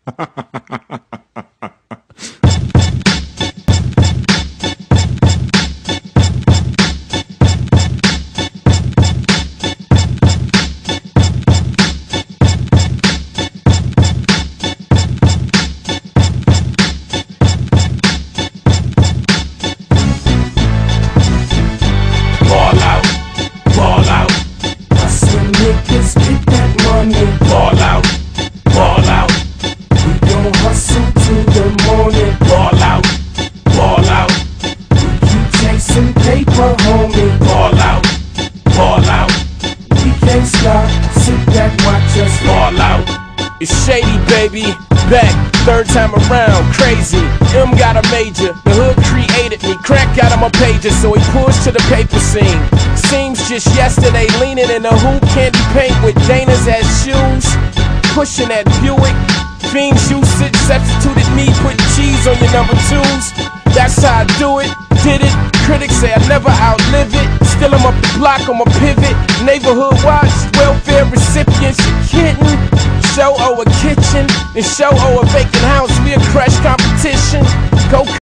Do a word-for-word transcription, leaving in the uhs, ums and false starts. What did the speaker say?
It's shady, baby, back, third time around, crazy. M got a major, the hood created me. Crack got him a pager, so he pushed to the paper scene. Seems just yesterday, leaning in the hoop, candy paint with Dana's as shoes. Pushing that Buick, fiends usage, substituted me, putting cheese on your number twos. That's how I do it, did it. Critics say I never outlive it. Still I'm up the block on my pivot. Neighborhood watch, welfare recipients, you kidding? Show O a kitchen, and show O a vacant house. We a crush competition. Go